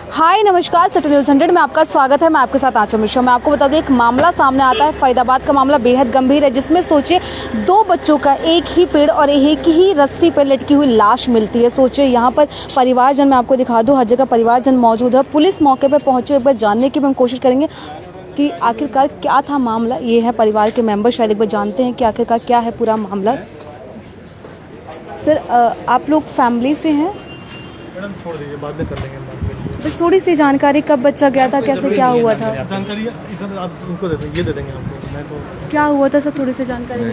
हाय नमस्कार, city news 100 में आपका स्वागत है। मैं आपके साथ आंचल मिश्रा। मैं आपको बता दूं, एक मामला सामने आता है फरीदाबाद का। मामला बेहद गंभीर है, जिसमें सोचिए 2 बच्चों का एक ही पेड़ और एक ही रस्सी पर लटकी हुई लाश मिलती है। सोचिए यहाँ पर परिवारजन, मैं आपको दिखा दूं, हर जगह परिवारजन मौजूद है। पुलिस मौके पर पहुंचे, एक बार जानने की हम कोशिश करेंगे कि आखिरकार क्या था मामला। ये है परिवार के मेंबर, शायद एक बार जानते हैं कि आखिरकार क्या है पूरा मामला। सर, आप लोग फैमिली से हैं? मैडम छोड़ दीजिए, बाद में कर लेंगे। बस थोड़ी सी जानकारी, कब बच्चा गया था, कैसे क्या हुआ था? जानकारी इधर आप उनको दे देंगे, ये दे देंगे आपको। मैं तो क्या हुआ था सर, थोड़ी सी जानकारी।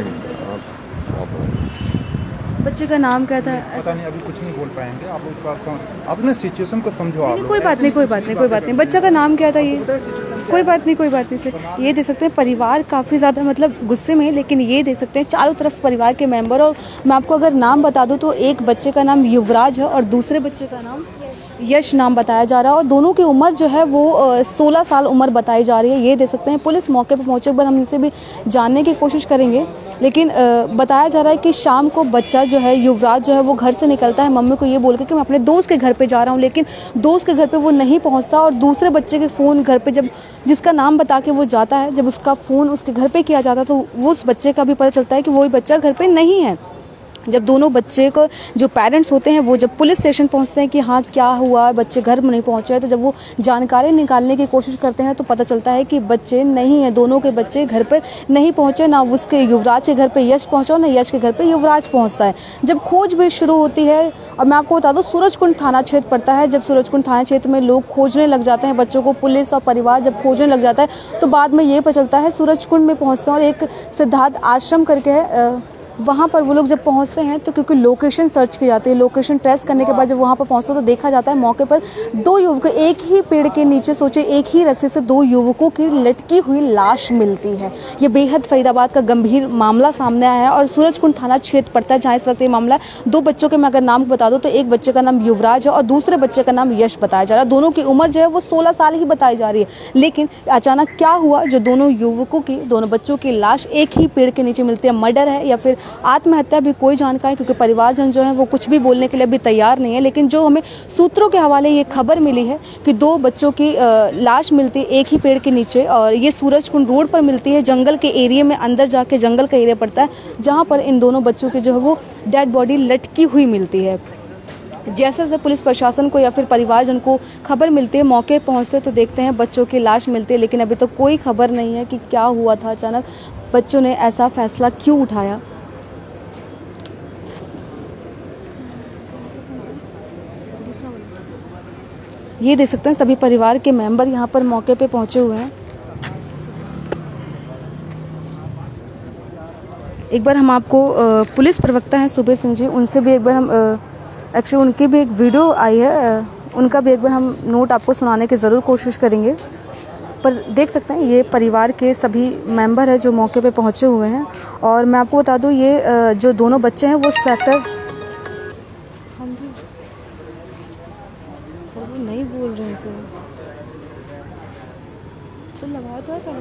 बच्चे का नाम क्या था? पता नहीं, अभी कुछ नहीं बोल पाएंगे। आप लोग आप ना सिचुएशन को समझो। आप कोई बात नहीं। बच्चा का नाम क्या था? ये कोई बात नहीं सर। ये देख सकते हैं परिवार काफ़ी ज़्यादा मतलब गुस्से में है, लेकिन ये देख सकते हैं चारों तरफ परिवार के मेंबर। और मैं आपको अगर नाम बता दूं तो एक बच्चे का नाम युवराज है और दूसरे बच्चे का नाम यश नाम बताया जा रहा है। और दोनों की उम्र जो है वो 16 साल उम्र बताई जा रही है। ये देख सकते हैं पुलिस मौके पर पहुंचे, एक बार हम इनसे भी जानने की कोशिश करेंगे। लेकिन बताया जा रहा है कि शाम को बच्चा जो है, युवराज जो है, वो घर से निकलता है मम्मी को ये बोल के कि मैं अपने दोस्त के घर पे जा रहा हूँ, लेकिन दोस्त के घर पे वो नहीं पहुँचता। और दूसरे बच्चे के फ़ोन घर पे जब जिसका नाम बता के वो जाता है, जब उसका फ़ोन उसके घर पे किया जाता है तो वो उस बच्चे का भी पता चलता है कि वही बच्चा घर पे नहीं है। जब दोनों बच्चे को जो पेरेंट्स होते हैं वो जब पुलिस स्टेशन पहुंचते हैं कि हाँ क्या हुआ, बच्चे घर में नहीं पहुंचे, तो जब वो जानकारी निकालने की कोशिश करते हैं तो पता चलता है कि बच्चे नहीं हैं, दोनों के बच्चे घर पर नहीं पहुंचे। ना उसके युवराज के घर पे यश पहुंचा, ना यश के घर पे युवराज पहुंचता है। जब खोजबीन शुरू होती है, और मैं आपको बता दूं सूरजकुंड थाना क्षेत्र पड़ता है, जब सूरजकुंड थाना क्षेत्र में लोग खोजने लग जाते हैं बच्चों को, पुलिस और परिवार जब खोजने लग जाता है तो बाद में ये पता चलता है सूरजकुंड में पहुँचते हैं और एक सिद्धार्थ आश्रम करके है, वहाँ पर वो लोग जब पहुँचते हैं तो क्योंकि लोकेशन सर्च की जाती है, लोकेशन ट्रेस करने के बाद जब वहाँ पर पहुँचते हैं तो देखा जाता है मौके पर 2 युवक एक ही पेड़ के नीचे, सोचे एक ही रस्सी से 2 युवकों की लटकी हुई लाश मिलती है। ये बेहद फरीदाबाद का गंभीर मामला सामने आया है और सूरजकुंड थाना क्षेत्र पड़ता है जहाँ इस वक्त ये मामला। 2 बच्चों के मैं अगर नाम बता दूँ तो एक बच्चे का नाम युवराज है और दूसरे बच्चे का नाम यश बताया जा रहा है। दोनों की उम्र जो है वो 16 साल ही बताई जा रही है। लेकिन अचानक क्या हुआ, जो दोनों युवकों की, दोनों बच्चों की लाश एक ही पेड़ के नीचे मिलती है, मर्डर है या फिर आत्महत्या, भी कोई जानकारी, क्योंकि परिवारजन जो है वो कुछ भी बोलने के लिए भी तैयार नहीं है। लेकिन जो हमें सूत्रों के हवाले ये खबर मिली है कि 2 बच्चों की लाश मिलती है एक ही पेड़ के नीचे और ये सूरजकुंड रोड पर मिलती है, जंगल के एरिया में, अंदर जाके जंगल का एरिया पड़ता है जहाँ पर इन दोनों बच्चों की जो है वो डेड बॉडी लटकी हुई मिलती है। जैसे जैसे पुलिस प्रशासन को या फिर परिवारजन को खबर मिलती है, मौके पहुँचते तो देखते हैं बच्चों की लाश मिलती है, लेकिन अभी तो कोई खबर नहीं है कि क्या हुआ था, अचानक बच्चों ने ऐसा फैसला क्यों उठाया। ये देख सकते हैं सभी परिवार के मेंबर यहाँ पर मौके पे पहुँचे हुए हैं। एक बार हम आपको पुलिस प्रवक्ता हैं सुबेर सिंह जी, उनसे भी एक बार हम एक्चुअली उनकी भी एक वीडियो आई है, उनका भी एक बार हम नोट आपको सुनाने की ज़रूर कोशिश करेंगे। पर देख सकते हैं ये परिवार के सभी मेंबर हैं जो मौके पे पहुँचे हुए हैं। और मैं आपको बता दूँ ये जो दोनों बच्चे हैं वो सेक्टर, हाँ जी सर वो नहीं बोल रहे हैं सर लगाया तो है।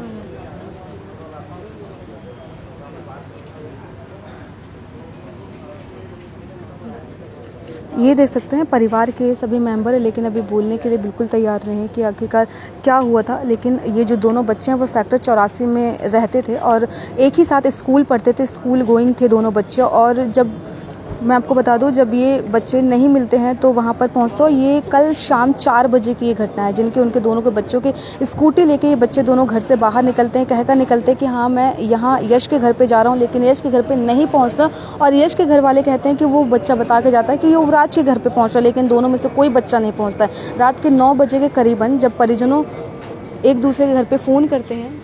ये देख सकते हैं परिवार के सभी मेंबर हैं, लेकिन अभी बोलने के लिए बिल्कुल तैयार नहीं है कि आखिरकार क्या हुआ था। लेकिन ये जो दोनों बच्चे हैं वो सेक्टर 84 में रहते थे और एक ही साथ स्कूल पढ़ते थे, स्कूल गोइंग थे दोनों बच्चे। और जब मैं आपको बता दूं जब ये बच्चे नहीं मिलते हैं तो वहाँ पर पहुँचते हो, ये कल शाम 4 बजे की ये घटना है, जिनके उनके दोनों के बच्चों के स्कूटी लेके ये बच्चे दोनों घर से बाहर निकलते हैं, कहकर निकलते हैं कि हाँ मैं यहाँ यश के घर पे जा रहा हूँ, लेकिन यश के घर पे नहीं पहुँचता। और यश के घर वाले कहते हैं कि वो बच्चा बता के जाता है कि युवराज के घर पे पहुँचा, लेकिन दोनों में से कोई बच्चा नहीं पहुँचता है। रात के 9 बजे के करीबन जब परिजनों एक दूसरे के घर पर फ़ोन करते हैं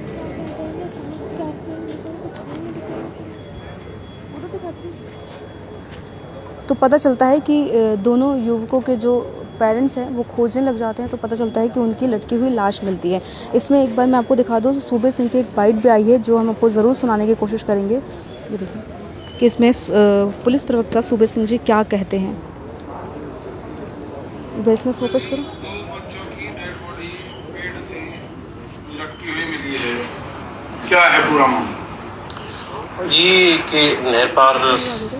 तो पता चलता है कि दोनों युवकों के जो पेरेंट्स हैं वो खोजने लग जाते हैं, तो पता चलता है कि उनकी लटकी हुई लाश मिलती है। इसमें एक बार मैं आपको दिखा दूँ, सुबेर सिंह की एक बाइट भी आई है जो हम आपको ज़रूर सुनाने की कोशिश करेंगे। ये देखिए कि इसमें पुलिस प्रवक्ता सुबेर सिंह जी क्या कहते हैं। इसमें फोकस करो। क्या है पूरा मामला? ये कि नहर पार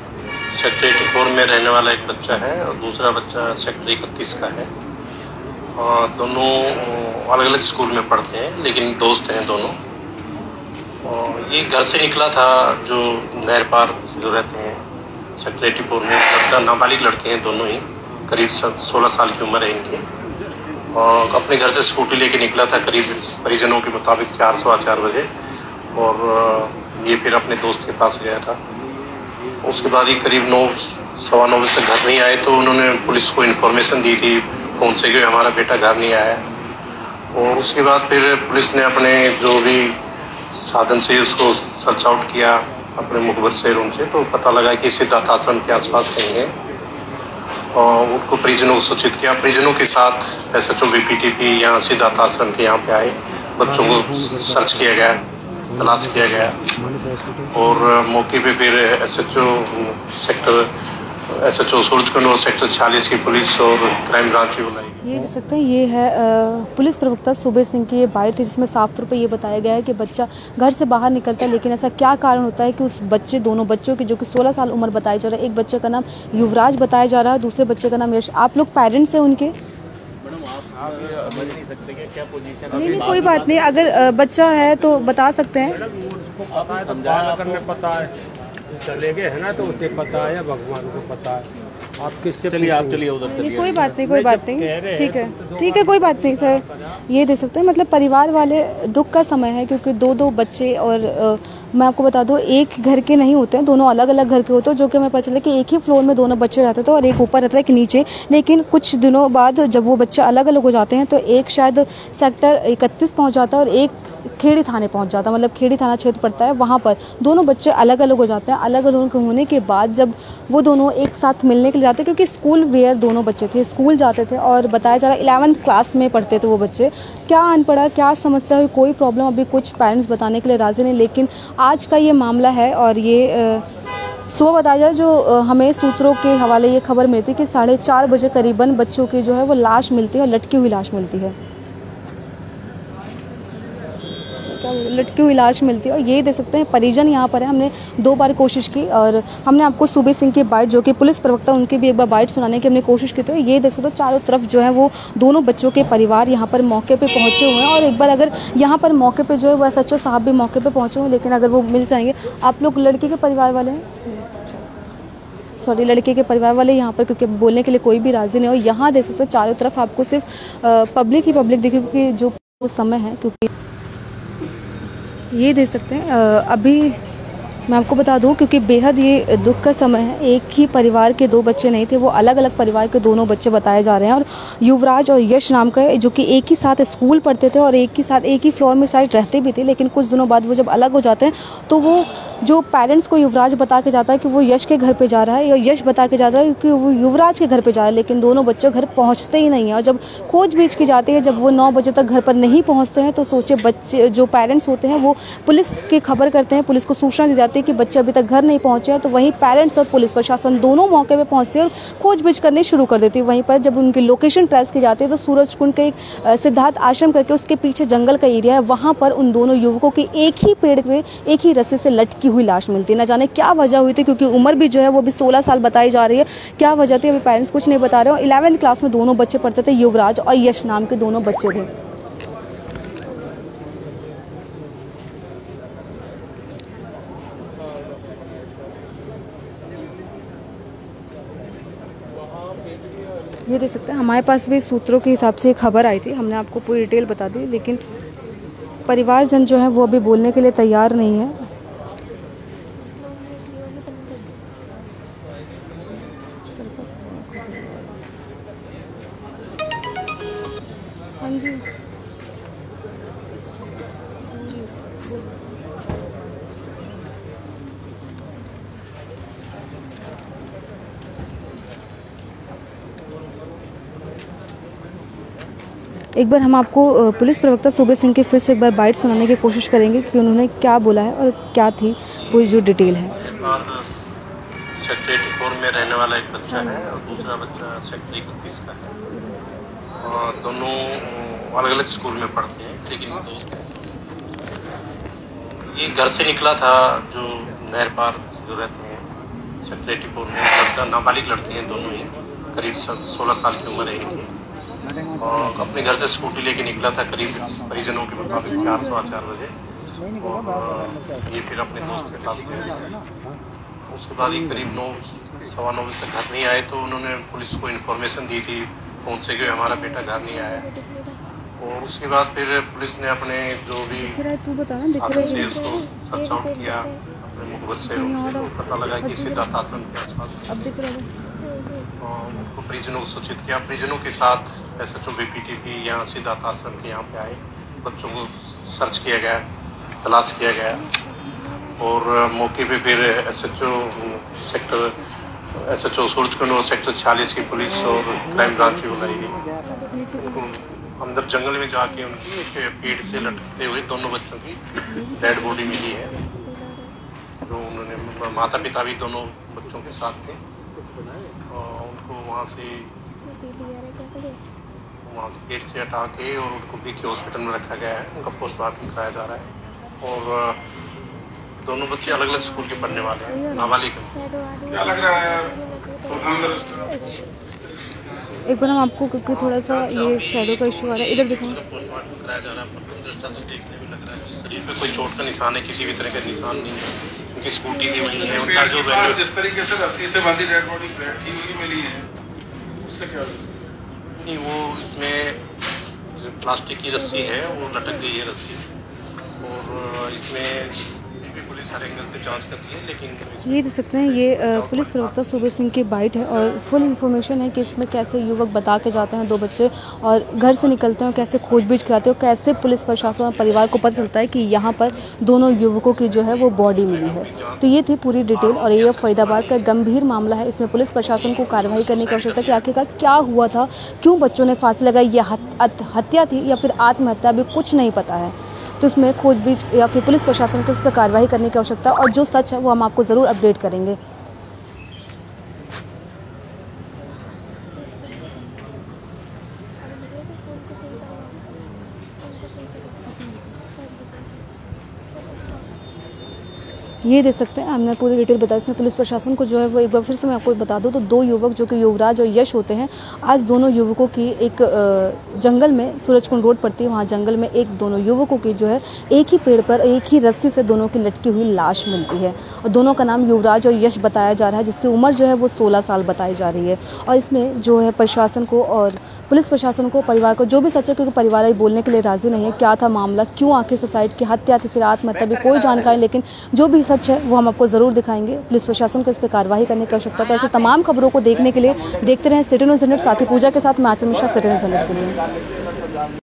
सेक्टर 84 में रहने वाला एक बच्चा है और दूसरा बच्चा सेक्टर 31 का है। दोनों अलग अलग स्कूल में पढ़ते हैं, लेकिन दोस्त हैं दोनों। ये घर से निकला था, जो नहर पार जो रहते हैं सेक्टर 84 में, लड़का नाबालिग लड़के हैं दोनों ही, करीब 16 साल की उम्र है इनकी। और अपने घर से स्कूटी लेके निकला था करीब परिजनों के मुताबिक 4 सवा 4 बजे, और ये फिर अपने दोस्त के पास गया था। उसके बाद ही करीब 9 सवा 9 बजे तक घर नहीं आए, तो उन्होंने पुलिस को इन्फॉर्मेशन दी थी फ़ोन से कि हमारा बेटा घर नहीं आया। और उसके बाद फिर पुलिस ने अपने जो भी साधन से उसको सर्च आउट किया अपने मुखबर से रूम से, तो पता लगा कि सिद्धार्थ आश्रम के आसपास कहीं है। और उनको परिजनों को सूचित किया। परिजनों के साथ SHO BPTP यहाँ सिद्धार्थ आश्रम के यहाँ पे आए, बच्चों को सर्च किया गया, तलाश किया गया। और मौके पे फिर SHO सूरजकुंड और सेक्टर 46 की पुलिस और क्राइम ब्रांच भी बुलाई। ये देख सकते हैं, ये है पुलिस प्रवक्ता सूबे सिंह की ये बाइट थी, जिसमें साफ तौर पे ये बताया गया है कि बच्चा घर से बाहर निकलता है, लेकिन ऐसा क्या कारण होता है कि उस बच्चे, दोनों बच्चों की जो कि 16 साल उम्र बताई जा रहा है, एक बच्चे का नाम युवराज बताया जा रहा है, दूसरे बच्चे का नाम यश। आप लोग पेरेंट्स हैं उनके? नहीं, कोई बात नहीं, अगर बच्चा है तो बता सकते हैं। पता है चले गए है ना, तो उसे पता है, भगवान को पता है। आप किससे चलिए उधर नहीं, कोई बात नहीं, कोई बात नहीं, ठीक है, ठीक है, कोई बात नहीं सर। ये दे सकते हैं, मतलब परिवार वाले, दुख का समय है क्योंकि दो बच्चे, और मैं आपको बता दूं एक घर के नहीं होते हैं, दोनों अलग अलग घर के होते हैं, जो कि हमें पता चला कि एक ही फ्लोर में दोनों बच्चे रहते थे और एक ऊपर रहता है एक नीचे। लेकिन कुछ दिनों बाद जब वो बच्चे अलग अलग हो जाते हैं तो एक शायद सेक्टर 31 पहुंच जाता है और एक खेड़ी थाने पहुंच जाता है, मतलब खेड़ी थाना क्षेत्र पड़ता है, वहाँ पर दोनों बच्चे अलग अलग हो जाते हैं। अलग अलग होने के बाद जब वो दोनों एक साथ मिलने के लिए जाते हैं, क्योंकि स्कूल वेयर दोनों बच्चे थे, स्कूल जाते थे, और बताया जा रहा है 11th क्लास में पढ़ते थे वो बच्चे। क्या अनपढ़ा, क्या समस्या हुई, कोई प्रॉब्लम अभी कुछ पेरेंट्स बताने के लिए राजी नहीं, लेकिन आज का ये मामला है। और ये सुबह बताया जाए, जो हमें सूत्रों के हवाले ये खबर मिलती है कि 4:30 बजे करीबन बच्चों की जो है वो लाश मिलती है, लटकी हुई लाश मिलती है, लटकी हुई लाश मिलती है। और ये दे सकते हैं परिजन यहाँ पर है। हमने 2 बार कोशिश की और हमने आपको सूबे सिंह की बाइट, जो कि पुलिस प्रवक्ता, उनकी भी एक बार बाइट सुनाने की हमने कोशिश की। तो ये दे सकते हो चारों तरफ जो है वो दोनों बच्चों के परिवार यहाँ पर मौके पे पहुँचे हुए हैं। और एक बार अगर यहाँ पर मौके पे जो है वो SHO साहब भी मौके पे पहुँचे हुए, लेकिन अगर वो मिल जाएंगे। आप लोग लड़के के परिवार वाले हैं? सॉरी, लड़के के परिवार वाले यहाँ पर, क्योंकि बोलने के लिए कोई भी राजी नहीं हो। यहाँ देख सकते हो चारों तरफ आपको सिर्फ पब्लिक ही पब्लिक दिखे, क्योंकि जो वो समय है, क्योंकि ये दे सकते हैं अभी मैं आपको बता दूं, क्योंकि बेहद ये दुख का समय है। एक ही परिवार के 2 बच्चे नहीं थे, वो अलग अलग परिवार के दोनों बच्चे बताए जा रहे हैं। और युवराज और यश नाम का, जो कि एक ही साथ स्कूल पढ़ते थे और एक ही फ्लोर में शायद रहते भी थे, लेकिन कुछ दिनों बाद वो जब अलग हो जाते हैं तो वो जो पेरेंट्स को युवराज बता के जाता है कि वो यश के घर पे जा रहा है, या यश बता के जाता है कि वो युवराज के घर पे जा रहा है, लेकिन दोनों बच्चे घर पहुंचते ही नहीं है। और जब खोजबीन की जाती है, जब वो 9 बजे तक घर पर नहीं पहुंचते हैं, तो सोचे बच्चे, जो पेरेंट्स होते हैं, वो पुलिस की खबर करते हैं, पुलिस को सूचना दी जाती है कि बच्चे अभी तक घर नहीं पहुंचे हैं। तो वहीं पेरेंट्स और पुलिस प्रशासन दोनों मौके पर पहुँचते हैं और खोजबीन करनी शुरू कर देती है। वहीं पर जब उनकी लोकेशन ट्रेस की जाती है तो सूरजकुंड के एक सिद्धार्थ आश्रम करके उसके पीछे जंगल का एरिया है, वहाँ पर उन दोनों युवकों की एक ही पेड़ पे एक ही रस्सी से लटकी हुई लाश मिलती है। न जाने क्या वजह हुई थी, क्योंकि उम्र भी जो है वो भी 16 साल बताई जा रही है। क्या वजह थी अभी पेरेंट्स कुछ नहीं बता रहे हो। 11th क्लास में दोनों बच्चे पढ़ते थे, युवराज और यश नाम के दोनों बच्चे थे। ये देख सकते हैं, हमारे पास भी सूत्रों के हिसाब से खबर आई थी, हमने आपको पूरी डिटेल बता दी, लेकिन परिवारजन जो है वो अभी बोलने के लिए तैयार नहीं है। हाँ जी, एक बार हम आपको पुलिस प्रवक्ता सूबे सिंह की फिर से एक बार बाइट सुनाने की कोशिश करेंगे कि उन्होंने क्या बोला है और क्या थी पूरी जो डिटेल है। सेक्टर 84 में रहने वाला एक बच्चा है और दूसरा बच्चा सेक्टर 31 का है, और दोनों अलग अलग स्कूल में पढ़ते हैं, लेकिन दोस्त हैं। ये घर से निकला था, जो नहर पार जो रहते हैं सेक्टर 84 में, लड़का नाबालिग लड़के हैं दोनों ही, करीब 16 साल की उम्र है इनकी। अपने घर से स्कूटी लेके निकला था करीब परिजनों के मुताबिक 4-4 बजे। और ये फिर अपने दोस्त के पास गए। उसके बाद ये करीब 9-9:15 बजे तक घर नहीं आए, तो उन्होंने पुलिस को इन्फॉर्मेशन दी थी फ़ोन से कि हमारा बेटा घर नहीं आया। और उसके बाद फिर पुलिस ने अपने जो भी साधन से उसको सर्च आउट किया अपने मुखबर से, तो पता लगा कि सिद्धार्थ आश्रम के आसपास उनको परिजनों को सूचित किया। परिजनों के साथ SHO BPTP यहाँ सिद्धार्थ आश्रम के यहाँ पे आए, बच्चों को सर्च किया गया, तलाश किया गया। और मौके पे फिर SHO सूरजकुंड और सेक्टर 46 की पुलिस और क्राइम ब्रांच भी बुलाई गई। अंदर जंगल में जाके उनके पेड़ से लटकते हुए दोनों बच्चों की डेड बॉडी मिली है। जो उन्होंने माता पिता भी दोनों बच्चों के साथ थे। उनको वहाँ से पेट से हटा के और उनको BK हॉस्पिटल में रखा गया है। उनका पोस्टमार्टम कराया जा रहा है। और दोनों बच्चे अलग अलग स्कूल के पढ़ने वाले हैं, नाबालिग हैं। क्या लग रहा है एक बार हम आपको क्योंकि थोड़ा सा ये शैडो का इशू आ रहा है, इधर देखो। पोस्टमार्टम कराया जा रहा है। तो देखने में लग रहा है शरीर पे कोई चोट का निशान है, किसी भी तरह का निशान नहीं है। उनकी स्कूटी भी वही है। उनका जो जिस तरीके से रस्सी से बांधी डेड बॉडी बैठी हुई मिली है, उससे क्या नहीं, वो इसमें प्लास्टिक की रस्सी है, वो लटक गई है रस्सी। और इसमें पुलिस हर एंगल से जांच करती है, लेकिन ये देख सकते हैं ये पुलिस प्रवक्ता सुबह सिंह की बाइट है। और फुल इन्फॉर्मेशन है कि इसमें कैसे युवक बता के जाते हैं 2 बच्चे और घर से निकलते हैं, कैसे खोजबीज कराते हैं, कैसे पुलिस प्रशासन और परिवार को पता चलता है कि यहाँ पर दोनों युवकों की जो है वो बॉडी मिली है। तो ये थी पूरी डिटेल। और ये फरीदाबाद का गंभीर मामला है। इसमें पुलिस प्रशासन को कार्रवाई करने की आवश्यकता है कि आखिरकार क्या हुआ था, क्यों बच्चों ने फांसी लगाई, ये हत्या थी या फिर आत्महत्या, अभी कुछ नहीं पता है। तो इसमें खोजबीज या फिर पुलिस प्रशासन को इस पर कार्रवाई करने की आवश्यकता है। और जो सच है वो हम आपको ज़रूर अपडेट करेंगे। ये दे सकते हैं, हमने पूरी डिटेल बताई। इसमें पुलिस प्रशासन को जो है वो एक बार फिर से मैं आपको बता दूं तो 2 युवक जो कि युवराज और यश होते हैं, आज दोनों युवकों की एक जंगल में, सूरजकुंड रोड पड़ती है, वहाँ जंगल में एक दोनों युवकों की जो है एक ही पेड़ पर एक ही रस्सी से दोनों की लटकी हुई लाश मिलती है। और दोनों का नाम युवराज और यश बताया जा रहा है, जिसकी उम्र जो है वो 16 साल बताई जा रही है। और इसमें जो है प्रशासन को और पुलिस प्रशासन को, परिवार को जो भी सच है, क्योंकि परिवार अभी बोलने के लिए राजी नहीं है, क्या था मामला, क्यों आखिर सुसाइड की, हत्या थी, फिर आत्महत्या, भी कोई जानकारी, लेकिन जो भी सच है वो हम आपको ज़रूर दिखाएंगे। पुलिस प्रशासन को इस पर कार्रवाई करने की आवश्यकता है। तो ऐसे तमाम खबरों को देखने के लिए देखते रहें सिटी न्यूज़ 100। साथी पूजा के साथ मैं आचल मिश्रा, सिटी न्यूज़ 100 के लिए।